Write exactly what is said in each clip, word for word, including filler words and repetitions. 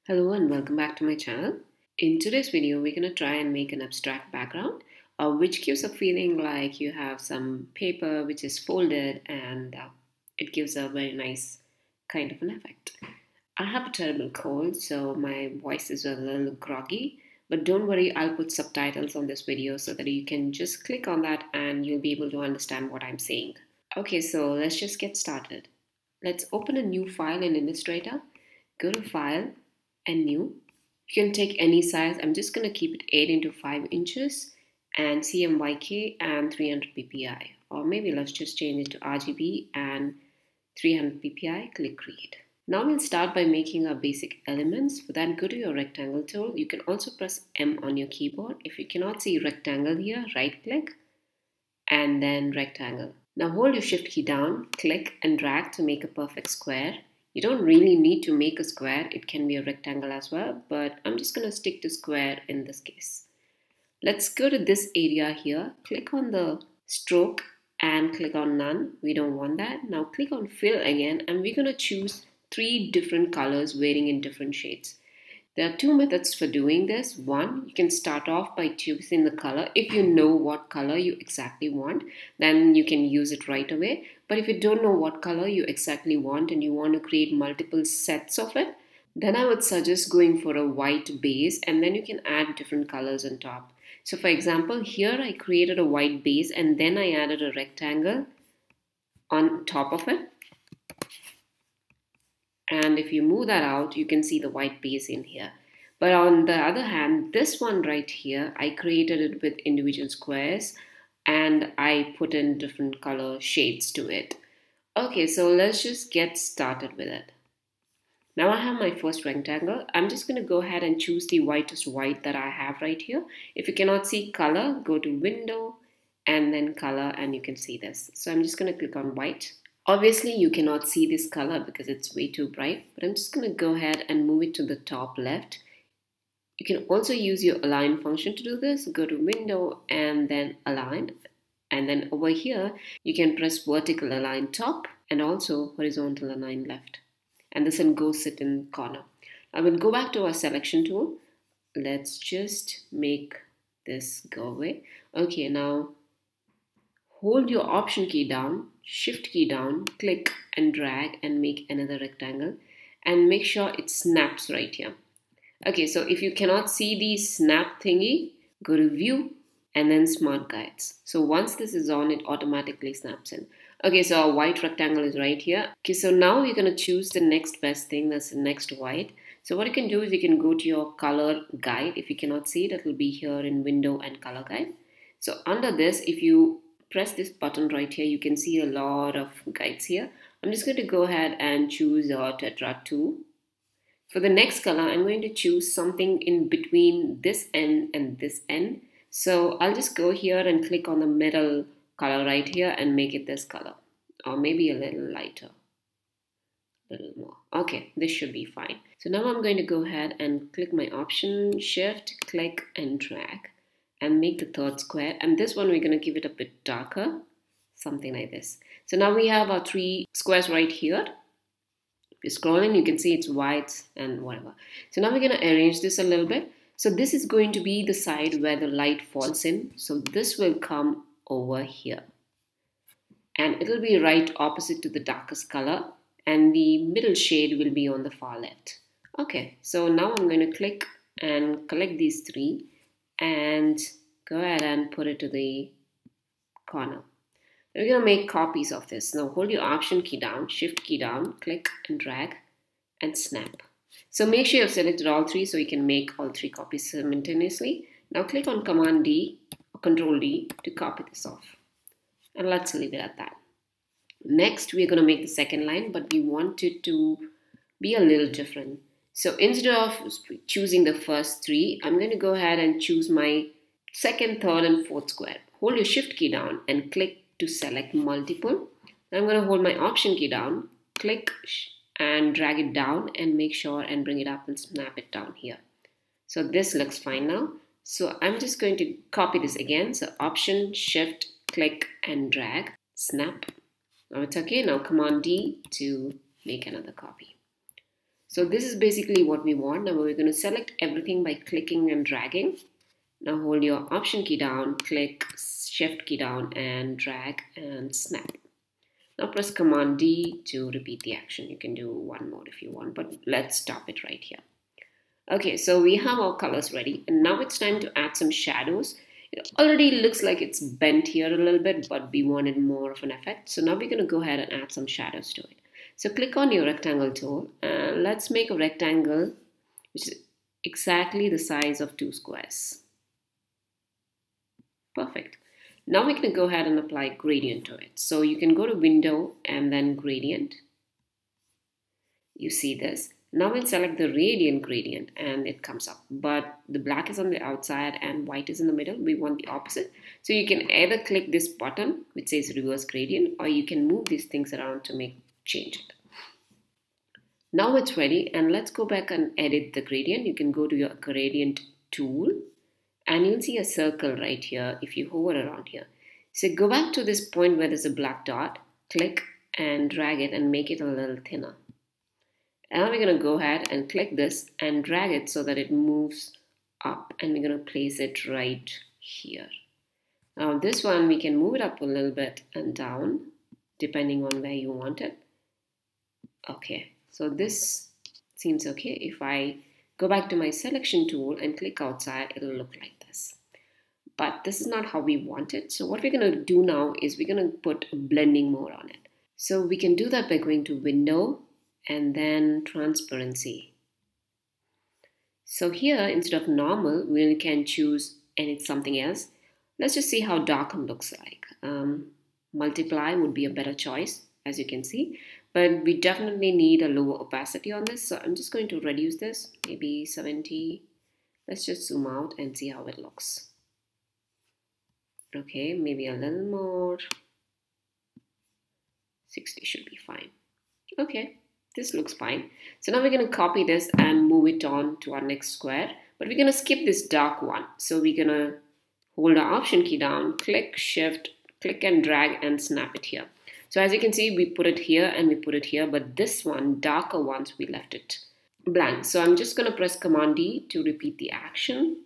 Hello and welcome back to my channel. In today's video, we're going to try and make an abstract background, uh, which gives a feeling like you have some paper which is folded and uh, it gives a very nice kind of an effect. I have a terrible cold, so my voice is a little groggy, but don't worry, I'll put subtitles on this video so that you can just click on that and you'll be able to understand what I'm saying. Okay, so let's just get started. Let's open a new file in Illustrator. Go to File and New. You can take any size. I'm just going to keep it eight into five inches and C M Y K and three hundred P P I. Or maybe let's just change it to R G B and three hundred P P I. Click Create. Now we'll start by making our basic elements. For that, go to your rectangle tool. You can also press M on your keyboard. If you cannot see rectangle here, right click and then rectangle. Now hold your shift key down, click and drag to make a perfect square. You don't really need to make a square, it can be a rectangle as well, but I'm just going to stick to square in this case. Let's go to this area here, click on the stroke and click on none. We don't want that. Now click on fill again and we're going to choose three different colors varying in different shades. There are two methods for doing this. One, you can start off by choosing the color. If you know what color you exactly want, then you can use it right away. But if you don't know what color you exactly want and you want to create multiple sets of it, then I would suggest going for a white base and then you can add different colors on top. So for example, here I created a white base and then I added a rectangle on top of it. And if you move that out, you can see the white base in here. But on the other hand, this one right here, I created it with individual squares and I put in different color shades to it. Okay, so let's just get started with it. Now I have my first rectangle. I'm just going to go ahead and choose the whitest white that I have right here. If you cannot see color, go to Window and then Color and you can see this. So I'm just going to click on white. Obviously, you cannot see this color because it's way too bright, but I'm just going to go ahead and move it to the top left. You can also use your align function to do this. Go to Window and then Align. And then over here, you can press vertical align top and also horizontal align left. And this will go sit in the corner. I will go back to our selection tool. Let's just make this go away. Okay, now hold your Option key down, Shift key down, click and drag and make another rectangle and make sure it snaps right here. Okay, so if you cannot see the snap thingy, go to View and then Smart Guides. So once this is on, it automatically snaps in. Okay, so our white rectangle is right here. Okay, so now we're going to choose the next best thing, that's the next white. So what you can do is you can go to your color guide. If you cannot see it, it will be here in Window and Color Guide. So under this, if you press this button right here, you can see a lot of guides here. I'm just going to go ahead and choose a Tetra two. For the next color, I'm going to choose something in between this end and this end. So I'll just go here and click on the middle color right here and make it this color. Or maybe a little lighter. A little more. Okay, this should be fine. So now I'm going to go ahead and click my Option, Shift, click and drag. And make the third square, and this one we're going to give it a bit darker, something like this. So now we have our three squares right here. If you scroll in, you can see it's white and whatever. So now we're going to arrange this a little bit. So this is going to be the side where the light falls in. So this will come over here and it'll be right opposite to the darkest color and the middle shade will be on the far left. Okay, so now I'm going to click and collect these three and go ahead and put it to the corner. We're going to make copies of this. Now hold your Option key down, Shift key down, click and drag and snap. So make sure you've selected all three so you can make all three copies simultaneously. Now click on Command D or Control D to copy this off. And let's leave it at that. Next, we're going to make the second line, but we want it to be a little different. So instead of choosing the first three, I'm going to go ahead and choose my second, third and fourth square. Hold your Shift key down and click to select multiple. I'm going to hold my Option key down, click and drag it down and make sure and bring it up and snap it down here. So this looks fine now. So I'm just going to copy this again. So Option, Shift, click and drag, snap. Now it's okay. Now Command D to make another copy. So this is basically what we want. Now we're going to select everything by clicking and dragging. Now hold your Option key down, click Shift key down and drag and snap. Now press Command D to repeat the action. You can do one more if you want, but let's stop it right here. Okay, so we have our colors ready, and now it's time to add some shadows. It already looks like it's bent here a little bit, but we wanted more of an effect. So now we're going to go ahead and add some shadows to it. So click on your rectangle tool and let's make a rectangle which is exactly the size of two squares. Perfect. Now we're going to go ahead and apply gradient to it. So you can go to Window and then Gradient. You see this. Now we'll select the radiant gradient and it comes up. But the black is on the outside and white is in the middle. We want the opposite. So you can either click this button which says Reverse Gradient, or you can move these things around to make change it. Now it's ready, and let's go back and edit the gradient. You can go to your gradient tool and you'll see a circle right here if you hover around here. So go back to this point where there's a black dot, click and drag it and make it a little thinner. And now we're going to go ahead and click this and drag it so that it moves up, and we're going to place it right here. Now this one we can move it up a little bit and down depending on where you want it. Okay, so this seems okay. If I go back to my selection tool and click outside, it'll look like this. But this is not how we want it. So what we're going to do now is we're going to put a blending mode on it. So we can do that by going to Window and then Transparency. So here, instead of normal, we can choose and it's something else. Let's just see how darken looks like. Um, multiply would be a better choice, as you can see. But we definitely need a lower opacity on this. So I'm just going to reduce this, maybe seventy. Let's just zoom out and see how it looks. Okay, maybe a little more. sixty should be fine. Okay, this looks fine. So now we're going to copy this and move it on to our next square. But we're going to skip this dark one. So we're going to hold our Option key down, click Shift, click and drag and snap it here. So as you can see, we put it here and we put it here, but this one, darker ones, we left it blank. So I'm just going to press Command D to repeat the action.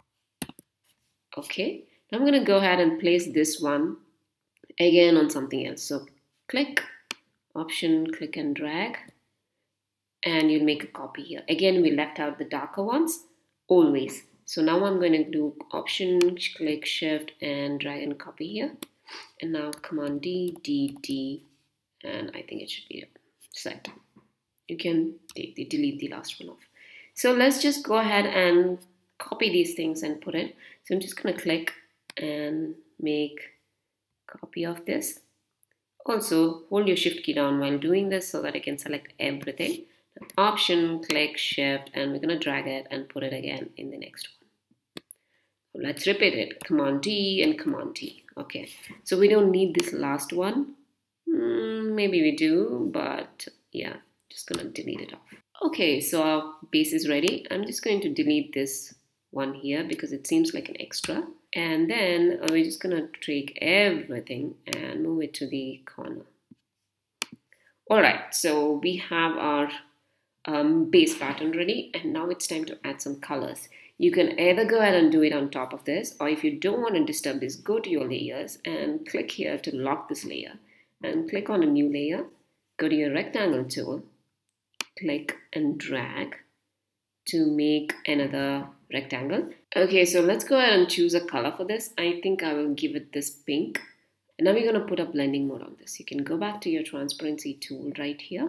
Okay, now I'm going to go ahead and place this one again on something else. So click, Option, click and drag, and you'll make a copy here. Again, we left out the darker ones, always. So now I'm going to do Option, click Shift and drag and copy here. And now Command D, D, D, and I think it should be set. You can take the, delete the last one off. So let's just go ahead and copy these things and put it. So I'm just going to click and make a copy of this. Also, hold your Shift key down while doing this so that I can select everything. Option, click, Shift, and we're going to drag it and put it again in the next one. So let's repeat it. Command D and Command T. Okay, so we don't need this last one. Mm, maybe we do, but yeah, just gonna delete it off. Okay, so our base is ready. I'm just going to delete this one here because it seems like an extra. And then uh, we're just gonna take everything and move it to the corner. All right, so we have our um, base pattern ready, and now it's time to add some colors. You can either go ahead and do it on top of this, or if you don't want to disturb this, go to your layers and click here to lock this layer and click on a new layer. Go to your rectangle tool, click and drag to make another rectangle. Okay, so let's go ahead and choose a color for this. I think I will give it this pink. And now we're going to put a blending mode on this. You can go back to your transparency tool right here.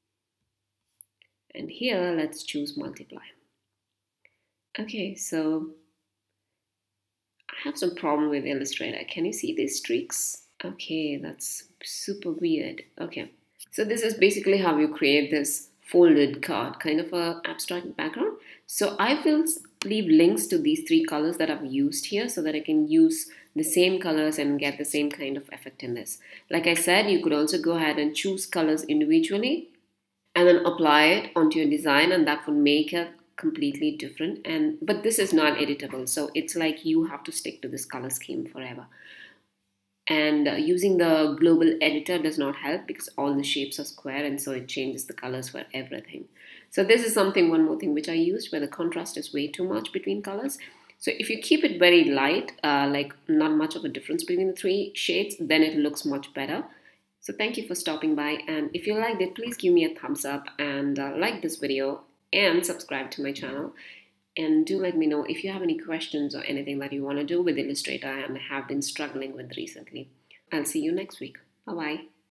And here, let's choose multiply. Okay, so I have some problem with Illustrator. Can you see these streaks? Okay, that's super weird. Okay, so this is basically how you create this folded card, kind of a abstract background. So I will leave links to these three colors that I've used here so that I can use the same colors and get the same kind of effect in this. Like I said, you could also go ahead and choose colors individually and then apply it onto your design, and that would make it completely different. And but this is not editable, so it's like you have to stick to this color scheme forever. And uh, using the global editor does not help because all the shapes are square, and so it changes the colors for everything. So this is something, one more thing which I used, where the contrast is way too much between colors. So if you keep it very light, uh, like not much of a difference between the three shades, then it looks much better. So thank you for stopping by, and if you liked it, please give me a thumbs up and uh, like this video and subscribe to my channel. And do let me know if you have any questions or anything that you want to do with Illustrator and have been struggling with recently. I'll see you next week. Bye-bye.